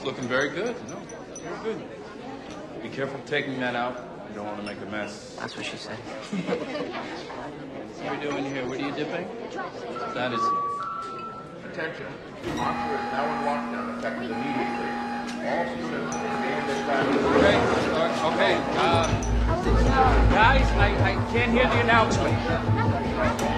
looking very good. No, very good. Be careful taking that out. You don't want to make a mess. That's what she said. What are we doing here? What are you dipping? That is... Attention. Monster is now in lockdown, effective immediately. All students remain in their classes. Okay. Guys, I can't hear the announcement.